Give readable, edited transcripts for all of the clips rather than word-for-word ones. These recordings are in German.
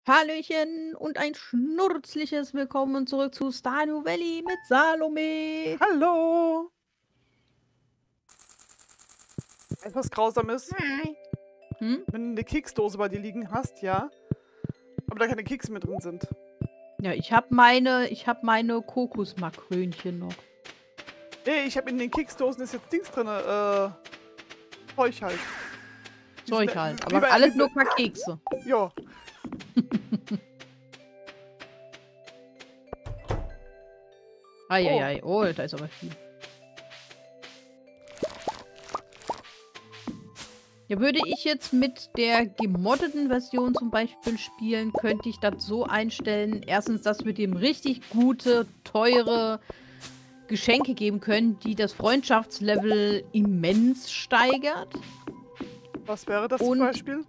Hallöchen und ein schnurzliches Willkommen zurück zu Stardew Valley mit Salome. Hallo! Etwas Grausames, Hi. Hm? wenn du eine Keksdose bei dir liegen hast, ja, aber da keine Kekse mehr drin sind. Ja, ich hab meine Kokosmakrönchen noch. Nee, ich habe in den Keksdosen ist jetzt Dings drin, Zeug halt. Die sind, Zeug halt, wie aber bei, alles nur keine Kekse. ja. Oh, Eieiei, oh, da ist aber viel. Ja, würde ich jetzt mit der gemoddeten Version zum Beispiel spielen, könnte ich das so einstellen. Erstens, dass wir dem richtig gute, teure Geschenke geben können, die das Freundschaftslevel immens steigert. was wäre das zum Und Beispiel?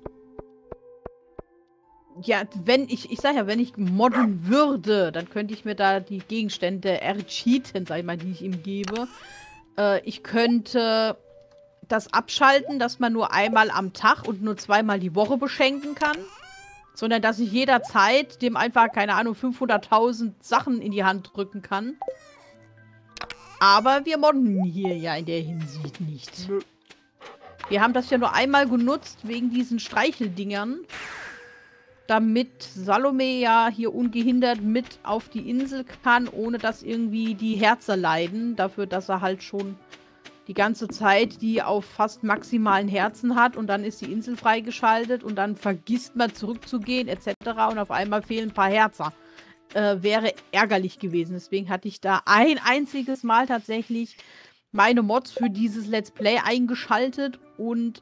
ja, ich sag ja, wenn ich modden würde, dann könnte ich mir da die Gegenstände ercheaten, sag ich mal, die ich ihm gebe. Ich könnte das abschalten, dass man nur einmal am Tag und nur zweimal die Woche beschenken kann. Sondern, dass ich jederzeit dem einfach, keine Ahnung, 500.000 Sachen in die Hand drücken kann. Aber wir modden hier ja in der Hinsicht nicht. Nö. Wir haben das ja nur einmal genutzt, wegen diesen Streicheldingern. Damit Salome ja hier ungehindert mit auf die Insel kann, ohne dass irgendwie die Herzer leiden. Dafür, dass er halt schon die ganze Zeit die auf fast maximalen Herzen hat. Und dann ist die Insel freigeschaltet und dann vergisst man zurückzugehen etc. Und auf einmal fehlen ein paar Herzer. Wäre ärgerlich gewesen. Deswegen hatte ich da ein einziges Mal tatsächlich meine Mods für dieses Let's Play eingeschaltet und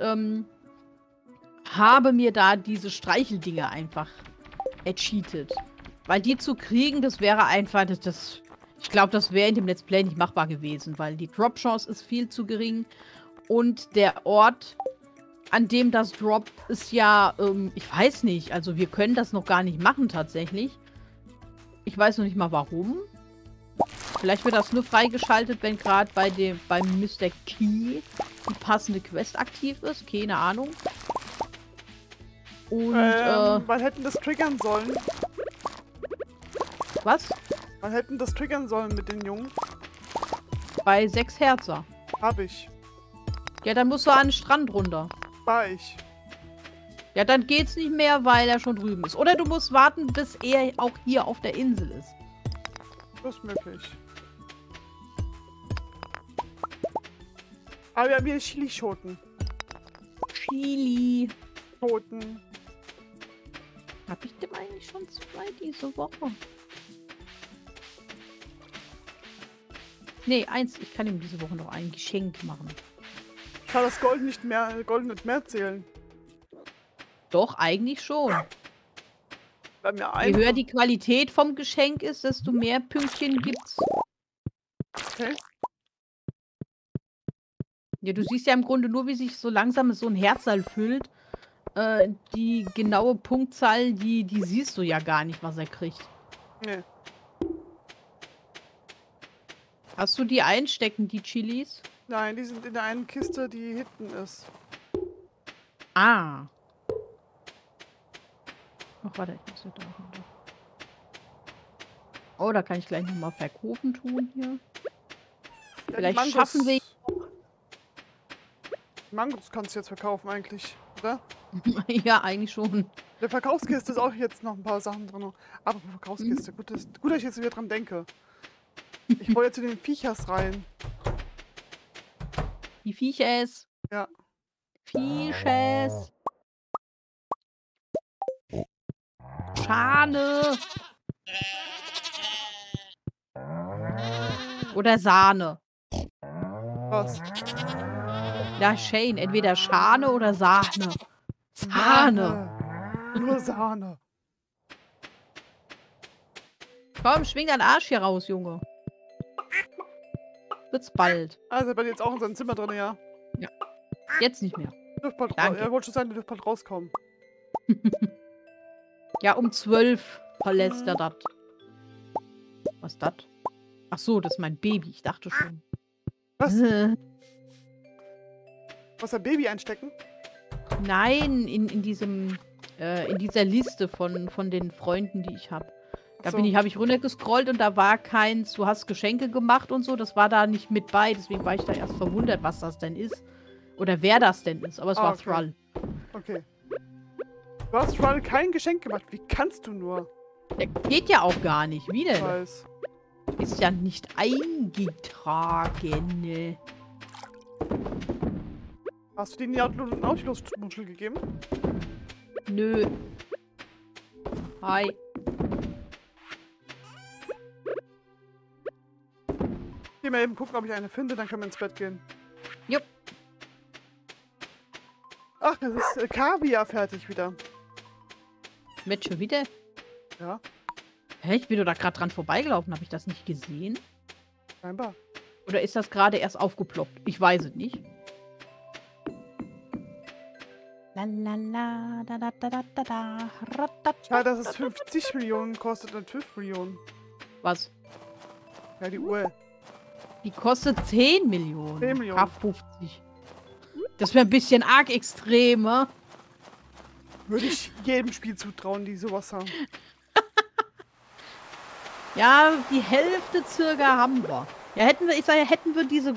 habe mir da diese Streicheldinger einfach ercheatet. Weil die zu kriegen, das wäre einfach, ich glaube, das wäre in dem Let's Play nicht machbar gewesen, weil die Drop-Chance ist viel zu gering und der Ort, an dem das droppt, ist ja, ich weiß nicht, also wir können das noch gar nicht machen tatsächlich. Ich weiß noch nicht mal warum. Vielleicht wird das nur freigeschaltet, wenn gerade beim Mr. Key die passende Quest aktiv ist. Keine Ahnung. Und, Wann hätten das triggern sollen? was? Wann hätten das triggern sollen mit den Jungen? Bei 6 Herzer. Hab ich. Ja, dann musst du an den Strand runter. War ich. Ja, dann geht's nicht mehr, weil er schon drüben ist. Oder du musst warten, bis er auch hier auf der Insel ist. Das ist möglich. Aber wir haben hier Chilischoten. Chili. Schoten. Hab ich dem eigentlich schon 2 diese Woche? Nee, 1. Ich kann ihm diese Woche noch ein Geschenk machen. Kann das Gold nicht mehr zählen. Doch, eigentlich schon. Bei mir Je höher die Qualität vom Geschenk ist, desto mehr Pünktchen gibt's. Okay. Ja, du siehst ja im Grunde nur, wie sich so langsam so ein Herzal füllt. Die genaue Punktzahl, die siehst du ja gar nicht, was er kriegt. Nee. Hast du die einstecken, die Chilis? Nein, die sind in der einen Kiste, die hinten ist. Ah. Ach, warte, ich muss ja da runter. Oh, da kann ich gleich nochmal verkaufen tun hier. Ja, Vielleicht schaffen wir... Mangos kannst du jetzt verkaufen eigentlich, oder? Ja, eigentlich schon. In der Verkaufskiste ist auch jetzt noch ein paar Sachen drin. Aber Verkaufskiste, gut, dass ich jetzt wieder dran denke. Ich wollte jetzt in den Viechers rein. Die Viechers. Ja. Viechers. Schane. Oder Sahne. Was? Ja, Shane. Entweder Schane oder Sahne. Sahne. Nur Sahne. Komm, schwing deinen Arsch hier raus, Junge. Wird's bald. Also bei dir jetzt auch in seinem Zimmer drin, ja? Ja. Jetzt nicht mehr. Er wollte schon sagen, du dürft bald rauskommen. Ja, um 12 verlässt er das. Was ist das? Ach so, das ist mein Baby. Ich dachte schon. Was? Was ein Baby einstecken? Nein, in diesem In dieser Liste von den Freunden, die ich habe. Da So. habe ich runtergescrollt und da war keins, du hast Geschenke gemacht und so, das war da nicht mit bei, deswegen war ich da erst verwundert, was das denn ist. Oder wer das denn ist, aber es war okay. Thrall. Okay. Du hast Thrall kein Geschenk gemacht. Wie kannst du nur? Der geht ja auch gar nicht. Wie Ich denn? weiß. Ist ja nicht eingetragen. Ne? Hast du denen die Nautilus-Muschel gegeben? Nö. Hi. Geh mal eben gucken, ob ich eine finde, dann können wir ins Bett gehen. Jupp. Ach, das ist Kaviar fertig wieder. Mit schon wieder? Ja, Hä, ich bin doch da gerade dran vorbeigelaufen. Habe ich das nicht gesehen? scheinbar. Oder ist das gerade erst aufgeploppt? Ich weiß es nicht. La la la, da da da da da da. Schade, dass es 50 Millionen kostet und 5 Millionen. Was? Ja, die Uhr. Die kostet 10 Millionen. 10 Millionen. K50. Das wäre ein bisschen arg extremer. Würde ich jedem Spiel zutrauen, die sowas haben. Ja, die Hälfte circa haben wir. Ja, hätten wir diese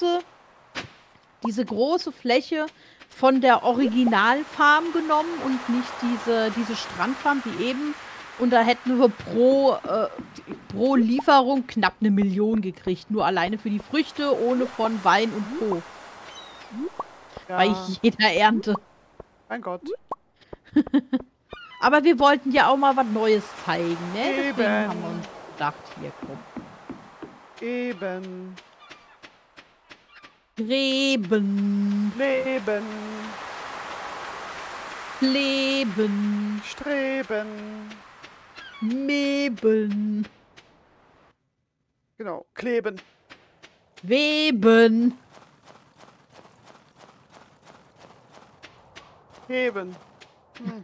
große Fläche von der Originalfarm genommen und nicht diese Strandfarm wie eben. Und da hätten wir pro Lieferung knapp 1 Million gekriegt. Nur alleine für die Früchte, ohne von Wein und Co. Ja, Bei jeder Ernte. mein Gott. Aber wir wollten ja auch mal was Neues zeigen, ne? Deswegen Eben. haben wir uns gedacht, hier, komm. Eben. Reben. Leben. Leben. Streben. Meben. Genau. Kleben. Weben. Heben. Hm.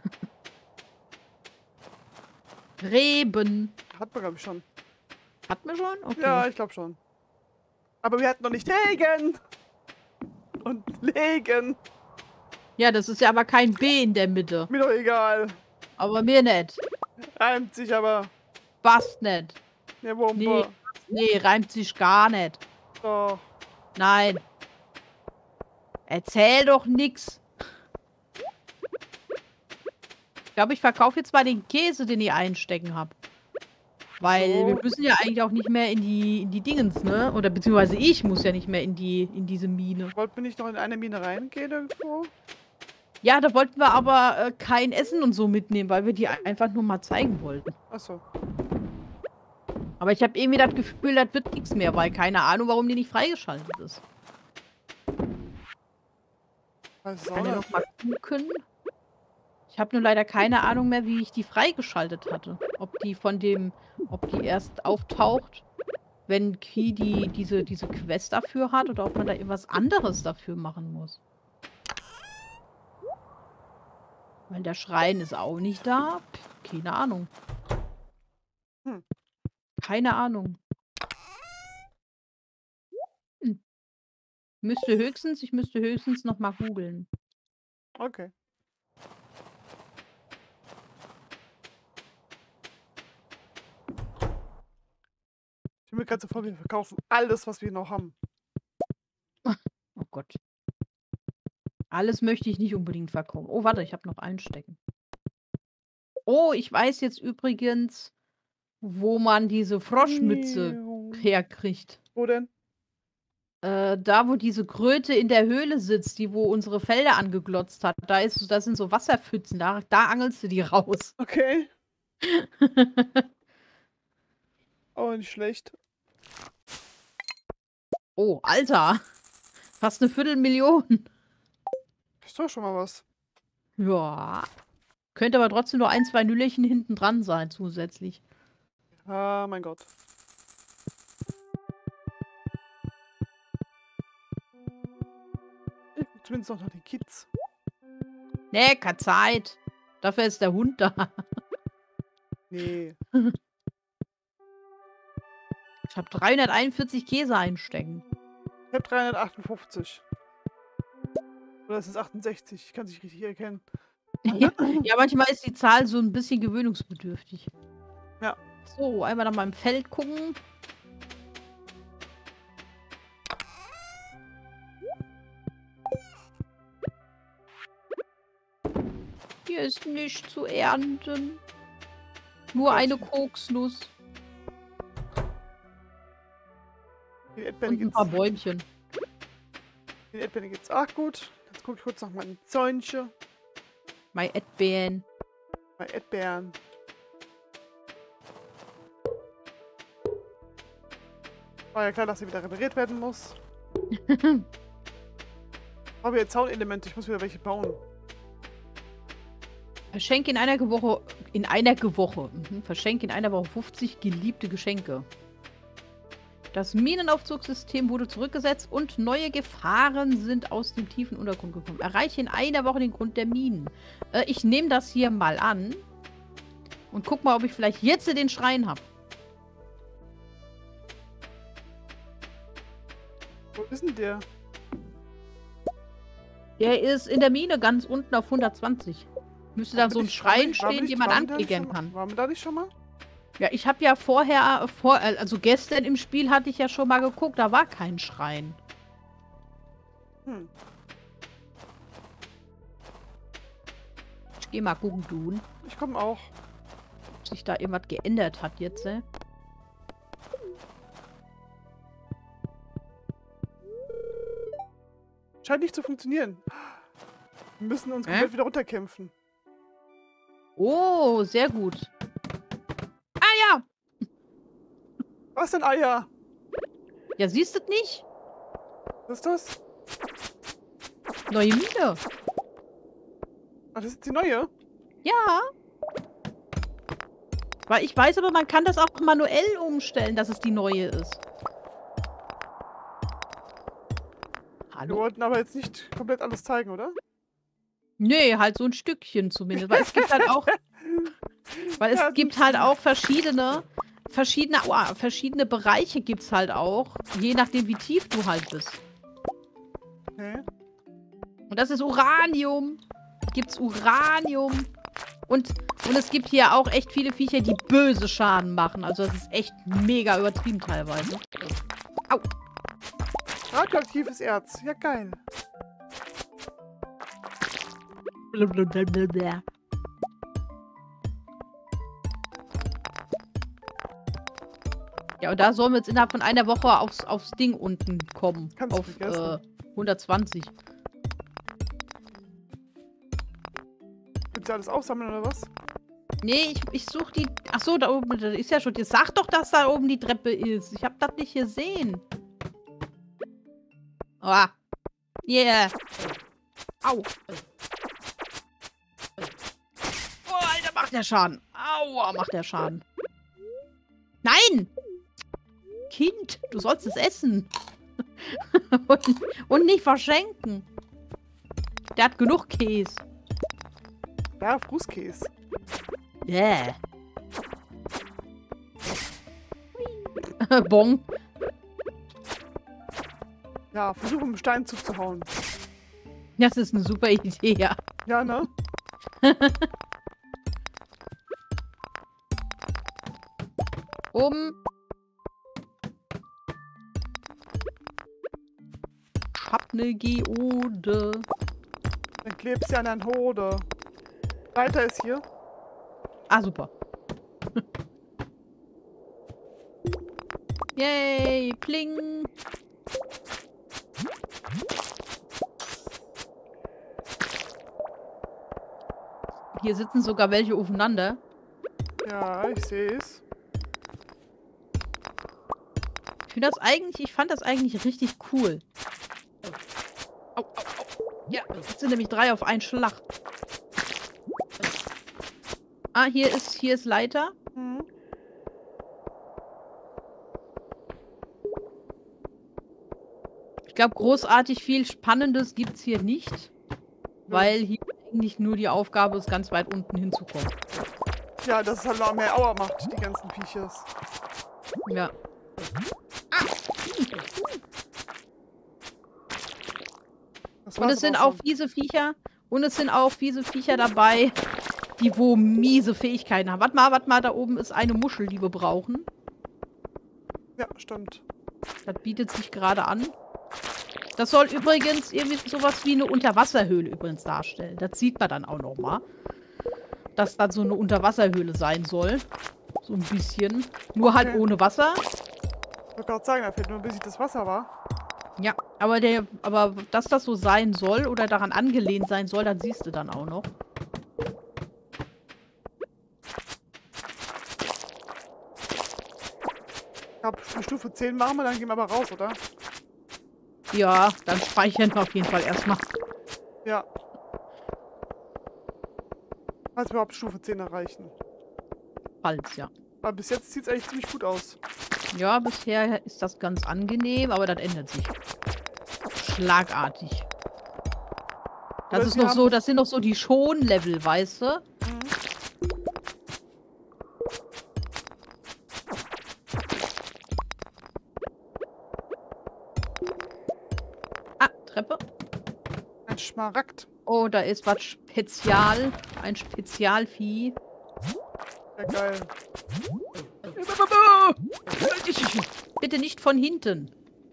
Reben. Hat man, glaube ich, schon. Hatten wir schon? Okay. Ja, ich glaube schon. Aber wir hatten noch nicht Regen. Und Legen. Ja, das ist ja aber kein B in der Mitte. Mir doch egal. Aber mir nicht. Reimt sich aber. Passt nicht. Der Wumpe. Nee. Nee, reimt sich gar nicht. Doch. Nein. Erzähl doch nix. Ich glaube, ich verkaufe jetzt mal den Käse, den ich einstecken habe. Weil So. wir müssen ja eigentlich auch nicht mehr in die Dingens, ne? Oder beziehungsweise ich muss ja nicht mehr in diese Mine. Wollten wir nicht noch in eine Mine reingehen irgendwo? Ja, da wollten wir aber kein Essen und so mitnehmen, weil wir die einfach nur mal zeigen wollten. Achso. Aber ich habe irgendwie das Gefühl, das wird nichts mehr, weil keine Ahnung, warum die nicht freigeschaltet ist. Weiß es Ich auch kann ja nicht. noch mal gucken. Ich habe nur leider keine Ahnung mehr, wie ich die freigeschaltet hatte. Ob die erst auftaucht, wenn Key diese Quest dafür hat oder ob man da irgendwas anderes dafür machen muss. Weil der Schrein ist auch nicht da. Keine Ahnung. Hm. Keine Ahnung. Hm. Ich müsste höchstens noch mal googeln. Okay. Ich bin mir gerade so vor, wir verkaufen alles, was wir noch haben. Oh Gott. Alles möchte ich nicht unbedingt verkaufen. Oh, warte, ich habe noch einstecken. Oh, ich weiß jetzt übrigens, wo man diese Froschmütze herkriegt. Wo denn? Da, wo diese Kröte in der Höhle sitzt, die wo unsere Felder angeglotzt hat, da sind so Wasserpfützen, da angelst du die raus. Okay. Oh, nicht schlecht. Oh, Alter. Fast 'ne Viertelmillion. Ist doch schon mal was. Ja. Könnte aber trotzdem nur 1, 2 Nüllerchen hinten dran sein, zusätzlich. Ah, mein Gott. Ich guck zumindest noch nach den Kids. Nee, keine Zeit. Dafür ist der Hund da. Nee. Ich habe 341 Käse einstecken. Ich habe 358. Oder ist es 68? Ich kann es nicht richtig erkennen. Ja, manchmal ist die Zahl so ein bisschen gewöhnungsbedürftig. Ja. So, einmal nach meinem Feld gucken. Hier ist nichts zu ernten. Nur eine Kokosnuss Die Erdbeere und ein paar Bäumchen. geht's auch gut. Jetzt gucke ich kurz nach meinem Zäunchen. Mein Erdbeeren. Bei Erdbeeren. War ja klar, dass sie wieder repariert werden muss. Aber jetzt Zaunelemente, ich muss wieder welche bauen. Verschenke Verschenke in einer Woche 50 geliebte Geschenke. Das Minenaufzugssystem wurde zurückgesetzt und neue Gefahren sind aus dem tiefen Untergrund gekommen. Erreiche in einer Woche den Grund der Minen. Ich nehme das hier mal an und guck mal, ob ich vielleicht jetzt den Schrein habe. Wo ist denn der? Der ist in der Mine ganz unten auf 120. Müsste da so ein Schrein stehen, den man anklickern kann. Waren wir da nicht schon mal? Ja, ich habe ja also gestern im Spiel hatte ich ja schon mal geguckt, da war kein Schrein. Hm. Ich geh mal gucken, du. Ich komme auch. Ob sich da irgendwas geändert hat jetzt, Scheint nicht zu funktionieren. Wir müssen uns komplett wieder runterkämpfen. Oh, sehr gut. Ah ja! Was denn Eier? Ja, siehst du nicht? Was ist das? Neue Mine. Ach, das ist die neue? Ja. Weil ich weiß aber, man kann das auch manuell umstellen, dass es die neue ist. Wir Hallo? wollten aber jetzt nicht komplett alles zeigen, oder? Nee, halt so ein Stückchen zumindest. Weil es gibt halt auch... Weil es gibt halt auch verschiedene Bereiche gibt's halt auch. Je nachdem, wie tief du halt bist. Okay. Und das ist Uranium. Gibt's Uranium. Und es gibt hier auch echt viele Viecher, die böse Schaden machen. Also das ist echt mega übertrieben teilweise. Au. Radioaktives Erz. Ja, geil. Blablabla. Ja, und da sollen wir jetzt innerhalb von einer Woche aufs Ding unten kommen. Kannst du auf vergessen. 120. Willst du alles aufsammeln oder was? Nee, ich suche die... Achso, da oben da ist ja schon... Jetzt sag doch, dass da oben die Treppe ist. Ich hab das nicht gesehen. Ah. Yeah. Au. Oh, Alter, macht der Schaden. Aua, macht der Schaden. Nein! Kind, du sollst es essen. und nicht verschenken. Der hat genug Käse. Ja, Fußkäse. Yeah. Bon. Ja, versuche einen Steinzug zu hauen. Das ist eine super Idee, ja. Ja, ne? Ich hab ne Geode. Dann klebst du an deinen Hode. Weiter ist hier. Ah, super. Yay, pling. Hier sitzen sogar welche aufeinander. Ja, ich sehe es. Ich fand das eigentlich richtig cool. Au, au, au. Ja, jetzt sind nämlich 3 auf einen Schlag. Ah, hier ist Leiter. Mhm. Ich glaube, großartig viel Spannendes gibt es hier nicht. Weil hier eigentlich nur die Aufgabe ist, ganz weit unten hinzukommen. Ja, dass es halt noch mehr Aua macht, die ganzen Viechers. Ja. Das Und war's es sind aber auch fiese Viecher. Und es sind auch fiese Viecher dabei, die wo miese Fähigkeiten haben. Warte mal, da oben ist eine Muschel, die wir brauchen. Ja, stimmt. Das bietet sich gerade an. Das soll übrigens irgendwie sowas wie eine Unterwasserhöhle übrigens darstellen. Das sieht man dann auch noch mal. Dass das so eine Unterwasserhöhle sein soll. So ein bisschen. Nur halt ohne Wasser. Ich wollte gerade sagen, da fehlt nur ein bisschen das Wasser, war. Ja, aber dass das so sein soll oder daran angelehnt sein soll, das siehst du dann auch noch. Ich glaube, für Stufe 10 machen wir, dann gehen wir aber raus, oder? Ja, dann speichern wir auf jeden Fall erstmal. Ja. Falls wir überhaupt Stufe 10 erreichen. Falls, ja. Aber bis jetzt sieht es eigentlich ziemlich gut aus. Ja, bisher ist das ganz angenehm, aber das ändert sich. Schlagartig. Das ist noch so, das sind noch so die Schon-Level, weißt du? Ah, Treppe. Ein Schmaragd. Oh, da ist was Spezial. Ein Spezialvieh. Ja, geil. Bitte nicht von hinten.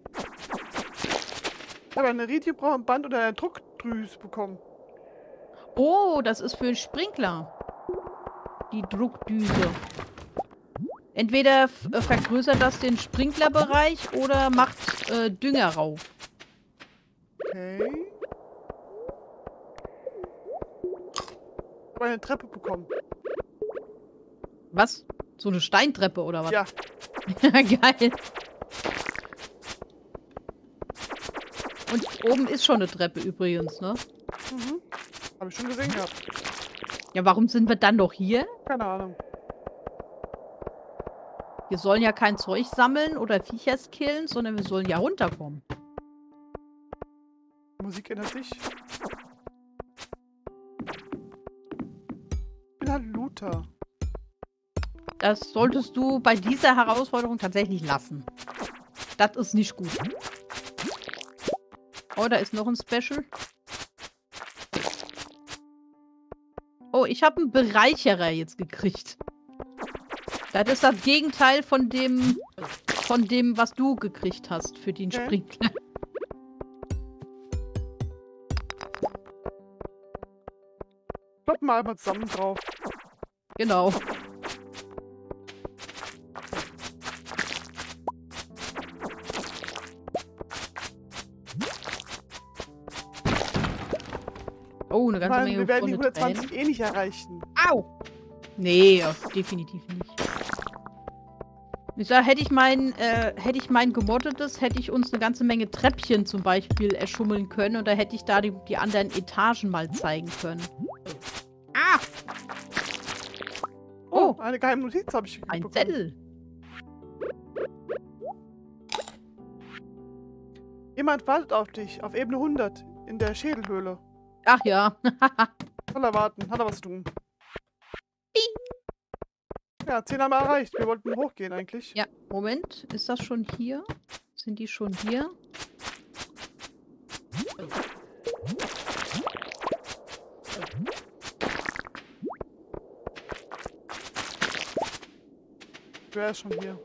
Ich habe eine Lithiumband oder eine Druckdrüse bekommen. Oh, das ist für Sprinkler. Die Druckdüse. Entweder vergrößert das den Sprinklerbereich oder macht Dünger rauf. Okay. Ich habe eine Treppe bekommen. Was? So eine Steintreppe oder was? Ja. Geil. Und oben ist schon eine Treppe übrigens, ne? Mhm. Habe ich schon gesehen gehabt. Ja, warum sind wir dann noch hier? Keine Ahnung. Wir sollen ja kein Zeug sammeln oder Viecher killen, sondern wir sollen ja runterkommen. Die Musik ändert sich. Ich bin halt Looter. Das solltest du bei dieser Herausforderung tatsächlich lassen. Das ist nicht gut. Oh, da ist noch ein Special. Oh, ich habe einen Bereicherer jetzt gekriegt. Das ist das Gegenteil von dem, was du gekriegt hast für den Sprinkler. Kloppen wir einmal zusammen drauf. Genau. Oh, eine ganze Menge. Wir werden die 120 eh nicht erreichen. Au! Nee, definitiv nicht. Ich sag, hätte ich mein gemoddetes, hätte ich uns eine ganze Menge Treppchen zum Beispiel erschummeln können und da hätte ich da die anderen Etagen mal zeigen können. Ah! Oh, eine geheime Notiz habe ich ein bekommen. Zettel. Jemand wartet auf dich, auf Ebene 100, in der Schädelhöhle. Ach ja. Soll er warten, hat er was zu tun. Ja, 10 haben wir erreicht. Wir wollten hochgehen eigentlich. Ja, Moment. Ist das schon hier? Sind die schon hier? Wer ist schon hier?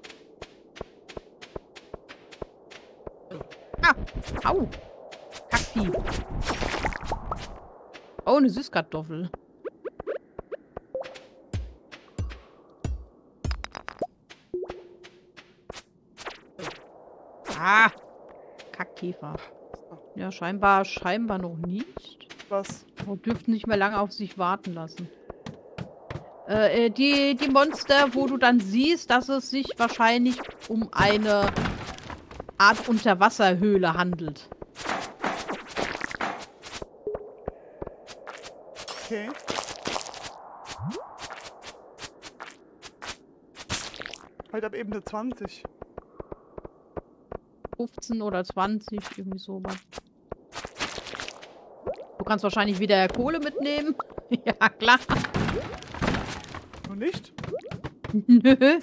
Ah! Au! Kackvieh. Oh, eine Süßkartoffel. Ah! Kackkäfer. Ja, scheinbar noch nicht. Was? Oh, dürften nicht mehr lange auf sich warten lassen. Die Monster, wo du dann siehst, dass es sich wahrscheinlich um eine Art Unterwasserhöhle handelt. Okay. Heute ab Ebene 20. 15 oder 20, irgendwie sowas. Du kannst wahrscheinlich wieder Kohle mitnehmen. Ja, klar. Nur nicht? Nö.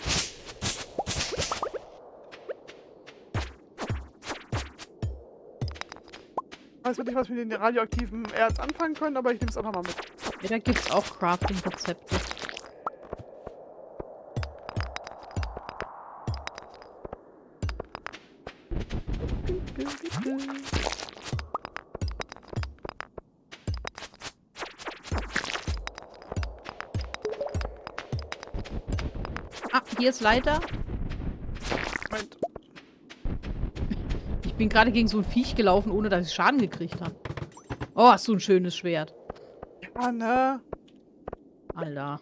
weiß nicht, was wir mit den radioaktiven Erz anfangen können, aber ich nehme es auch nochmal mit. Ja, da gibt's auch Crafting-Rezepte. Ah, hier ist Leiter. Moment. Ich bin gerade gegen so ein Viech gelaufen, ohne dass ich Schaden gekriegt habe. Oh, hast du ein schönes Schwert. Ja, ne? Alter.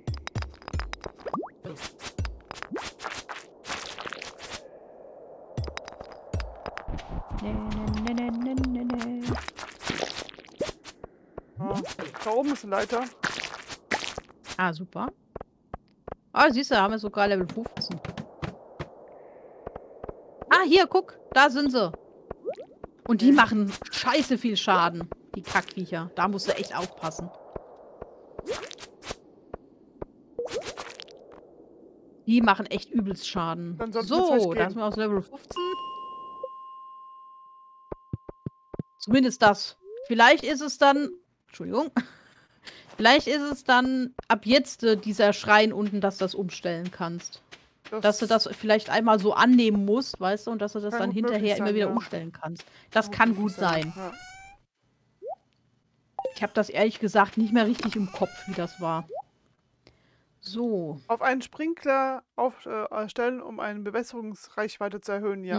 Ja. Da oben ist eine Leiter. Ah, super. Ah, siehst du, da haben wir sogar Level 15. Ah, hier, guck. Da sind sie. Und die machen scheiße viel Schaden. Die Kackviecher. Da musst du echt aufpassen. Die machen echt übelst Schaden. Dann sollten wir jetzt So, gleich da gehen. sind wir aus Level 15. Zumindest das. Vielleicht ist es dann... Entschuldigung. Vielleicht ist es dann ab jetzt dieser Schrein unten, dass du das umstellen kannst. Dass du das vielleicht einmal so annehmen musst, weißt du, und dass du das kann dann gut möglich hinterher immer sein, wieder ja. umstellen kannst. Das kann gut sein. Ja. Ich habe das ehrlich gesagt nicht mehr richtig im Kopf, wie das war. So. Auf einen Sprinkler stellen, um eine Bewässerungsreichweite zu erhöhen, ja.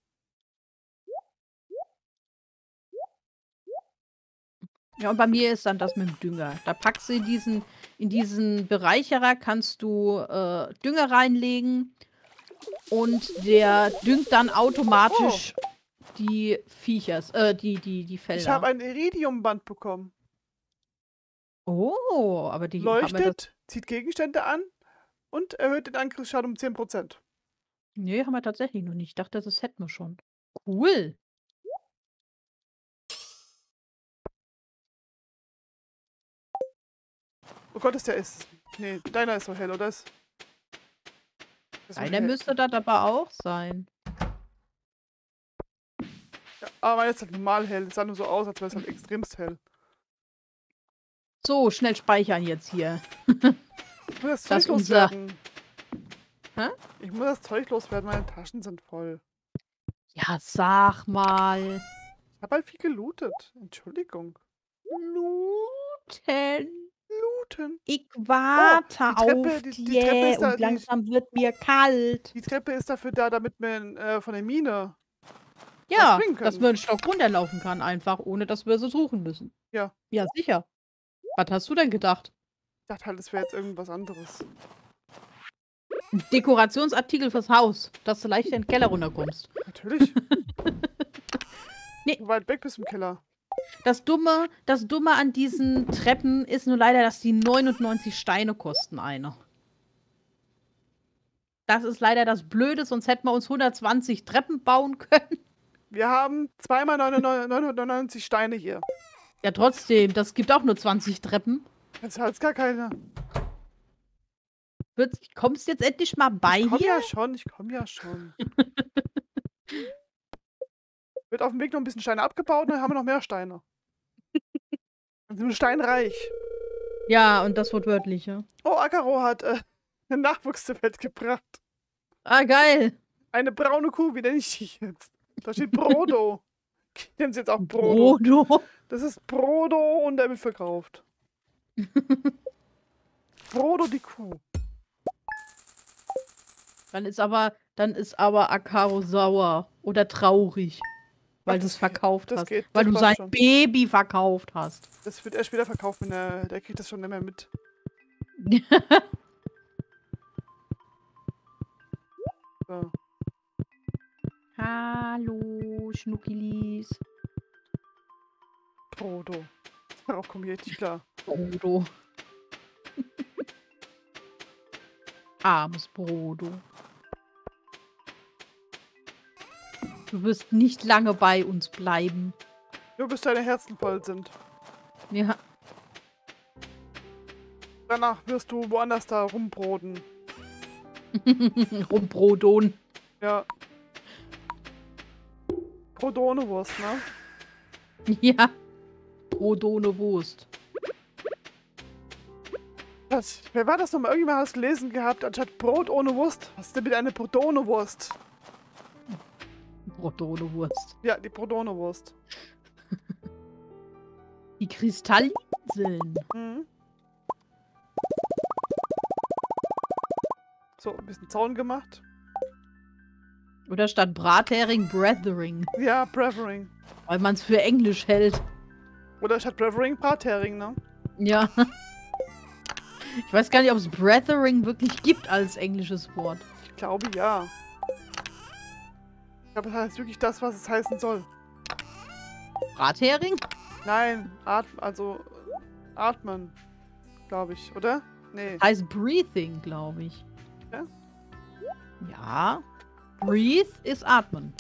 Ja, und bei mir ist dann das mit dem Dünger. Da packst du in diesen Bereicherer, kannst du Dünger reinlegen und der düngt dann automatisch die Viechers, die Felder. Ich habe ein Iridiumband bekommen. Oh, aber die haben wir das. Leuchtet, zieht Gegenstände an und erhöht den Angriffsschaden um 10%. Nee, haben wir tatsächlich noch nicht. Ich dachte, das hätten wir schon. Cool. Oh Gott, ist der ist. Nee, deiner ist so hell, oder? Ist so Einer hell. müsste das aber auch sein. Ja, aber meiner ist halt normal hell. Es sah nur so aus, als wäre es halt extremst hell. So, schnell speichern jetzt hier. Ich muss das Das Zeug unser- loswerden. Hä? Ich muss das Zeug loswerden, meine Taschen sind voll. Ja, sag mal. Ich habe halt viel gelootet. Entschuldigung. Looten. Looten. Ich warte die Treppe- auf die Treppe ist da- und langsam wird mir kalt. Die Treppe ist dafür da, damit man von der Mine. Ja, springen dass können. man einen Stock runterlaufen kann einfach, ohne dass wir sie suchen müssen. Ja. Ja, sicher. Was hast du denn gedacht? Ich dachte halt, es wäre jetzt irgendwas anderes. Ein Dekorationsartikel fürs Haus, dass du leicht in den Keller runterkommst. Natürlich. Nee. So weit weg bis zum Keller. Das Dumme an diesen Treppen ist nur leider, dass die 99 Steine kosten eine. Das ist leider das Blöde, sonst hätten wir uns 120 Treppen bauen können. Wir haben zweimal 999 Steine hier. Ja, trotzdem, das gibt auch nur 20 Treppen. Das ist halt gar keine. Kommst jetzt endlich mal bei Ich komme hier? ja schon, ich komme ja schon. Wird auf dem Weg noch ein bisschen Steine abgebaut und dann haben wir noch mehr Steine. Dann sind wir steinreich. Ja, und das wortwörtlich, ja. Oh, Akaro hat einen Nachwuchs zur Welt gebracht. Ah, geil. Eine braune Kuh, wie nenne ich die jetzt? Da steht Brodo. Ich nenne sie jetzt auch Brodo. Brodo. Das ist Brodo und der wird verkauft. Brodo die Kuh. Dann ist aber Akaro sauer oder traurig, weil Ach, du es verkauft das hast. geht, Weil das du passt sein schon. Baby verkauft hast. Das wird er später verkauft, wenn der kriegt das schon nicht mehr mit. So. Hallo, Schnuckilis. Brodo. Darauf komme ich echt nicht klar. Brodo. Armes Brodo. Du wirst nicht lange bei uns bleiben. Nur bis deine Herzen voll sind. Ja. Danach wirst du woanders da rumbroden. Rumbrodon. Ja. Brot ohne Wurst, ne? Ja. Brot ohne Wurst. Wer war das nochmal? Irgendjemand hat es gelesen gehabt, anstatt Brot ohne Wurst. Was ist denn bitte eine Brot ohne Wurst? Brot ohne Wurst. Ja, die Brot ohne Wurst. Die Kristallinseln. Mhm. So, ein bisschen Zaun gemacht. Oder statt Brathering Brethering. Ja, Brevering. Weil man es für Englisch hält. Oder statt Brevering Brathering, ne? Ja. Ich weiß gar nicht, ob es Brethering wirklich gibt als englisches Wort. Ich glaube, ja. Ich glaube, das heißt wirklich das, was es heißen soll. Brathering? Nein, atmen. Glaube ich, oder? Nee. Heißt Breathing, glaube ich. Ja? Ja. Breathe ist atmen.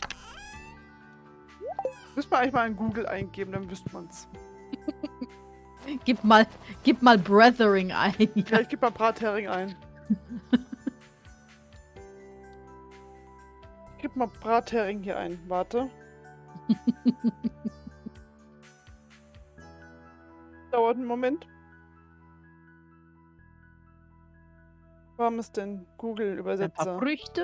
Müsste man eigentlich mal in Google eingeben, dann wüsste man's. Gib mal Brethering ein. Ja, ich gebe mal Brathering ein. Ich gebe mal Brathering hier ein. Warte. Dauert einen Moment. Warum ist denn Google Ein paar Übersetzer? Früchte.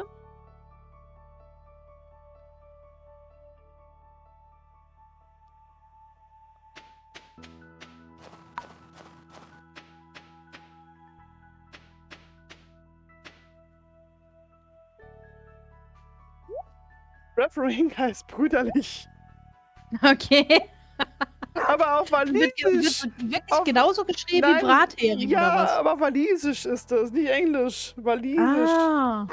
Brethering heißt brüderlich. Okay. Aber auf Walisisch. Wird wirklich genauso geschrieben Nein, wie Brathering ja, oder was? aber Walisisch ist das, nicht Englisch. Walisisch. Ah.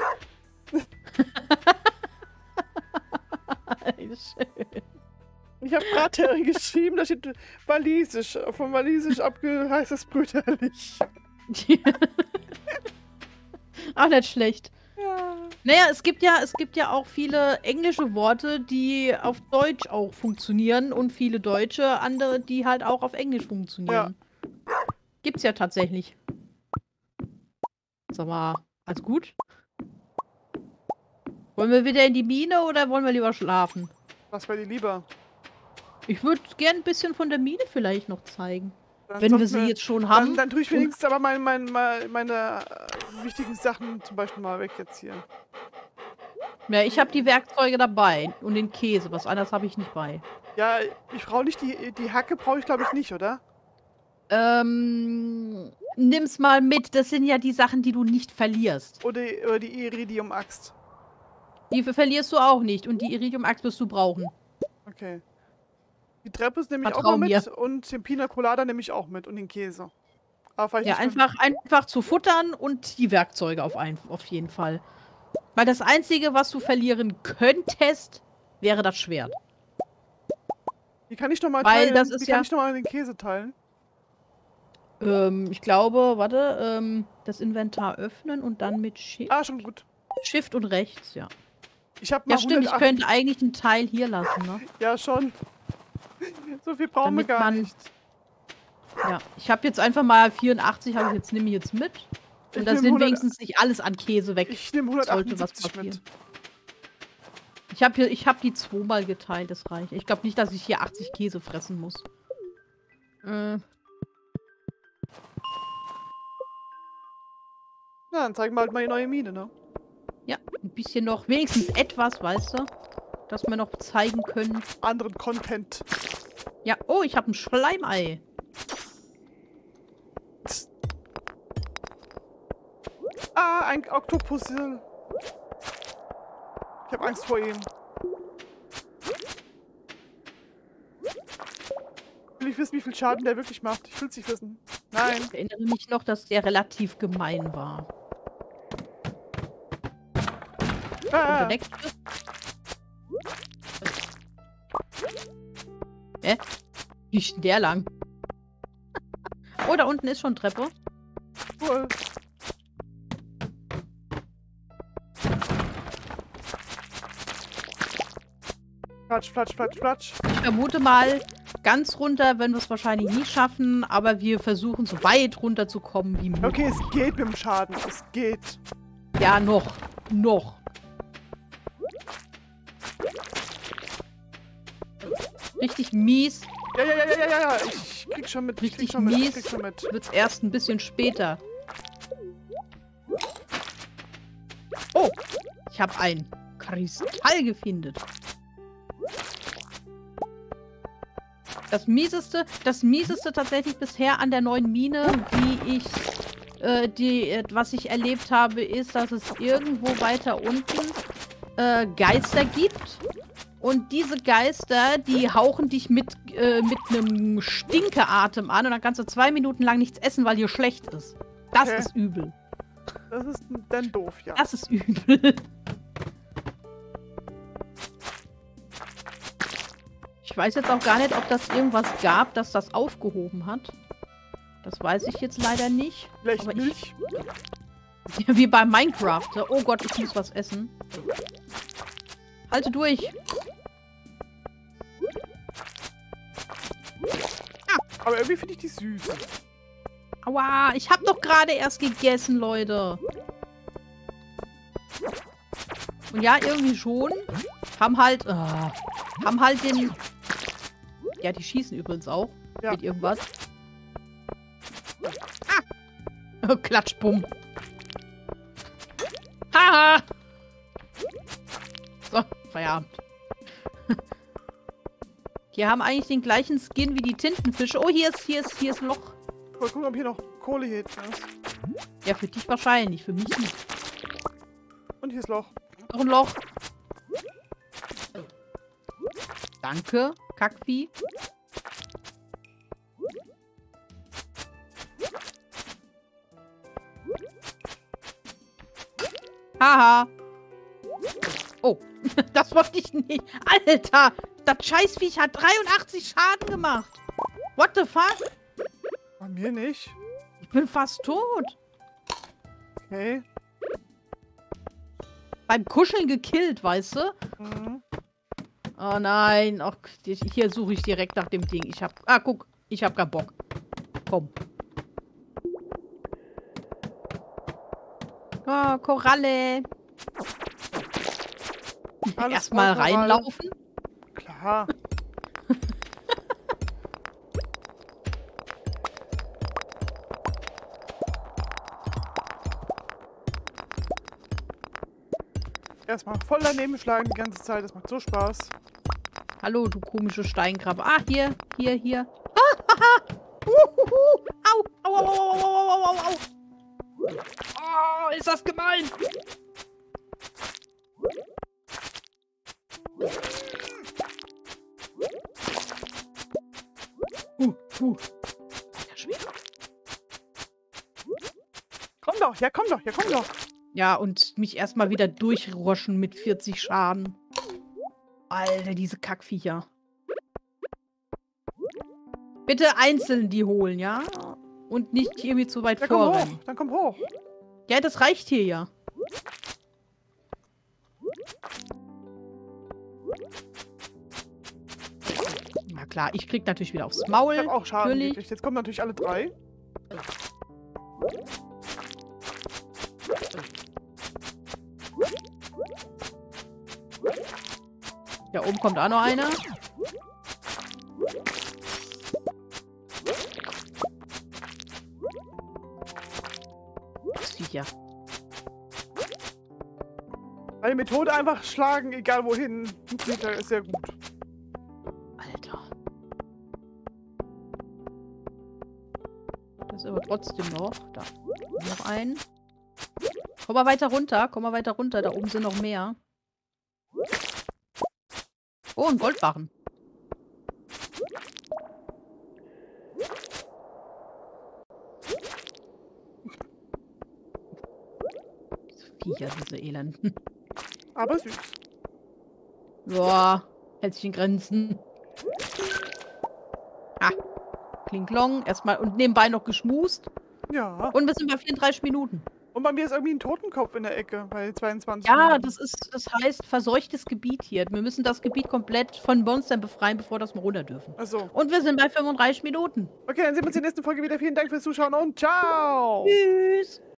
Schön. Ich habe Brathering geschrieben, da steht Walisisch. Von Walisisch heißt es brüderlich. Auch nicht schlecht. Ja. Naja, es gibt ja auch viele englische Worte, die auf Deutsch auch funktionieren und viele deutsche, andere, die halt auch auf Englisch funktionieren. Gibt's ja tatsächlich. Sag mal, alles gut? Wollen wir wieder in die Mine oder wollen wir lieber schlafen? Was wäre dir lieber? Ich würde gern ein bisschen von der Mine vielleicht noch zeigen. Dann Wenn wir sollten sie jetzt schon haben. Dann tue ich wenigstens aber meine wichtigen Sachen zum Beispiel mal weg jetzt hier. Ja, ich habe die Werkzeuge dabei und den Käse. Was anderes habe ich nicht bei. Ja, ich brauche nicht die Hacke, brauche ich glaube ich nicht, oder? Nimm's mal mit. Das sind ja die Sachen, die du nicht verlierst. Oder die Iridium-Axt. Die verlierst du auch nicht. Und die Iridium-Axt wirst du brauchen. Okay. Die Treppe nehme ich auch Vertrau mal mit mir. und den Pina Colada nehme ich auch mit und den Käse. Aber vielleicht Ja, nicht einfach zu futtern und die Werkzeuge auf jeden Fall. Weil das Einzige, was du verlieren könntest, wäre das Schwert. Die kann ich noch mal Weil teilen. das ist Wie kann ja- ich noch mal den Käse teilen? Ich glaube, warte, das Inventar öffnen und dann mit Ah, schon gut. Shift und rechts, ja. Ich habe mal Ja, stimmt, ich 108. könnte eigentlich einen Teil hier lassen, ne? Ja, schon. So viel brauchen wir Damit gar man- nicht. Ja, ich habe jetzt einfach mal 84, nehme ich jetzt mit. Ich Und da nehm sind 100 wenigstens nicht alles an Käse weg. Ich nehme Sollte was 178 mit. Ich hab die zweimal geteilt, das reicht. Ich glaube nicht, dass ich hier 80 Käse fressen muss. Na, dann zeigen wir halt mal die neue Mine, ne? Ja, ein bisschen noch, wenigstens etwas, weißt du? Dass wir noch zeigen können. Anderen Content. Ja, oh, ich habe ein Schleimei. Ah, ein Oktopus. Ich habe Angst vor ihm. Will ich wissen, wie viel Schaden der wirklich macht? Ich will es nicht wissen. Nein. Ich erinnere mich noch, dass der relativ gemein war. Und Ah, der nächste. Hä? Wie ist denn der lang? Oh, da unten ist schon Treppe. cool. Platsch, platsch, platsch, platsch. Ich vermute mal, ganz runter werden wir es wahrscheinlich nie schaffen, aber wir versuchen so weit runter zu kommen wie möglich. Okay, es geht mit dem Schaden. Es geht. Ja, noch. Noch. Richtig mies Ja. Ich krieg schon mit. Richtig Ich mies krieg schon mit. wird's erst ein bisschen später. Oh, ich habe ein Kristall gefunden. Das mieseste tatsächlich bisher an der neuen Mine, wie ich was ich erlebt habe, ist, dass es irgendwo weiter unten Geister gibt. Und diese Geister, die hauchen dich mit einem Stinkeatem an und dann kannst du 2 Minuten lang nichts essen, weil dir schlecht ist. Das Okay. ist übel. Das ist dann doof, ja. Das ist übel. Ich weiß jetzt auch gar nicht, ob das irgendwas gab, das das aufgehoben hat. Das weiß ich jetzt leider nicht. Vielleicht aber nicht. Wie bei Minecraft. Oh Gott, ich muss was essen. Halte durch. Aber irgendwie finde ich die süß. Aua, ich habe doch gerade erst gegessen, Leute. Und ja, irgendwie schon. Haben halt den... Ja, die schießen übrigens auch. Ja. Mit irgendwas. Ah! Klatsch, bumm. Haha! So, Feierabend. Die haben eigentlich den gleichen Skin wie die Tintenfische. Oh, hier ist ein Loch. Mal gucken, ob hier noch Kohle hier ist. Ja, für dich wahrscheinlich, für mich nicht. Und hier ist Loch. Noch ein Loch. Danke, Kackvieh. Haha. Oh, das wollte ich nicht. Alter, das Scheißviech hat 83 Schaden gemacht. What the fuck? Bei mir nicht. Ich bin fast tot. Okay. Beim Kuscheln gekillt, weißt du? Mhm. Oh nein. Ach, hier suche ich direkt nach dem Ding. Guck. Ich hab keinen Bock. Komm. Oh, Koralle. Alles Erstmal voll Koralle. reinlaufen. Klar. Erstmal voll daneben schlagen die ganze Zeit. Das macht so Spaß. Hallo, du komische Steinkrabbe. Ah, hier. Ah, haha. Au. Au. Oh, ist das gemein. Ja, schwer. Komm doch, ja, komm doch, ja, komm doch. Ja, und mich erstmal wieder durchroschen mit 40 Schaden. Alter, diese Kackviecher. Bitte einzeln die holen, ja? Und nicht irgendwie zu weit Ja, komm vorrennen. hoch, dann komm hoch. Ja, das reicht hier ja. Na klar, ich krieg natürlich wieder aufs Maul. Ich hab auch Schaden natürlich. gekriegt. Jetzt kommen natürlich alle 3. Da oben kommt auch noch einer. Viecher. Eine Methode einfach schlagen, egal wohin. Funktioniert ist sehr gut. Alter. Das ist aber trotzdem noch. Da. Noch einen. Komm mal weiter runter. Da oben sind noch mehr. Oh, ein Goldbarren. Viecher, diese Elenden. Aber süß. Boah, hält sich in Grenzen. Ah, Kling-Klong. Erstmal und nebenbei noch geschmust. Ja. Und wir sind bei 34 Minuten. Und bei mir ist irgendwie ein Totenkopf in der Ecke bei 22 Ja, Minuten. das heißt verseuchtes Gebiet hier. Wir müssen das Gebiet komplett von Monstern befreien, bevor das mal runter dürfen. Achso. Und wir sind bei 35 Minuten. Okay, dann sehen wir uns in der nächsten Folge wieder. Vielen Dank fürs Zuschauen und ciao! Tschüss.